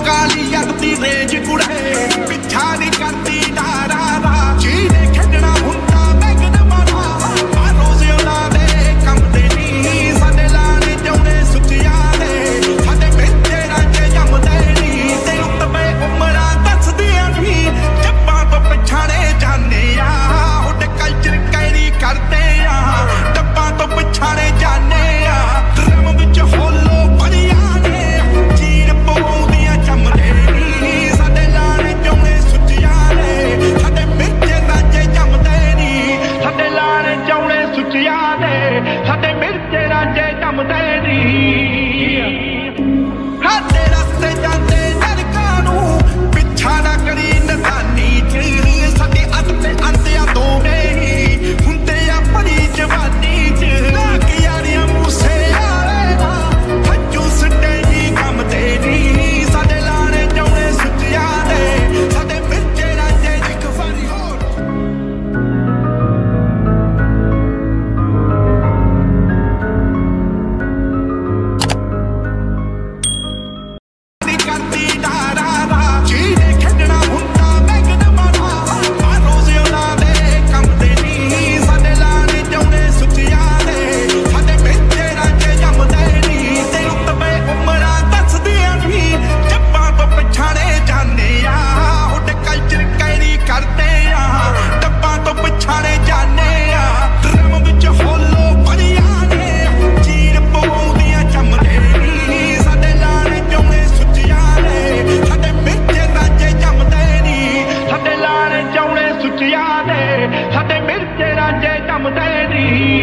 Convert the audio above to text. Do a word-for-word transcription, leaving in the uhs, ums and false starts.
काली Agatti raise कुड़े पिछा नहीं करती डारा दा जीने खेडना हुंदा बैगन मारा मारो से उना दे कम दे नी साडे लाने जाउने सुचिया दे साडे मेचे राजे जमदे नी ते उत्ते उमरा दसदियां नी जब्बां तो पिछाने जाने आ हुड कल्चर कैरी करते आ डब्बां तो पिछाने जाने आ ड्रम विच होलो बड़िया ने चीर पौंदियां जमदे नी साडे लाने जाउने सुचिया ने साडे मिर्चे राजे जमदे नी साडे लाने जाउने सुचिया ने साडे मिर्चे राजे जमदे नी हाडे रस्ते जांदे नरकां नूं पिछा ना करी नदानी च साडे अत ते अंतिया दोवे ही हुंदे आ बड़ी जवानी च लाग यारियां मूसे आले दा हजू सट्टे ही कम ते नी साडे लाने जाउने सुचिया दे साडे मिर्चे राजे इक वारी होर नहीं करती डारा दा जीने खेडना हुंदा बैगन मारा मारो से उना दे कम दे नी साडे लाने जाउने सुचिया दे साडे मिर्चे राजे जमदे नी ते उत्ते उमरा दसदियां नी जब्बां तो पिछाने जाने आ हुड कल्चर कैरी करते आ डब्बां तो पिछाने जाने आ ड्रम विच होलो बड़िया ने चीर पौंदियां जमदे नी साडे लाने जाउने सुचिया ने साडे मिर्चे राजे जमदे नी साडे लाने जाउने सुचिया ने साडे मिर्चे राजे जमदे नी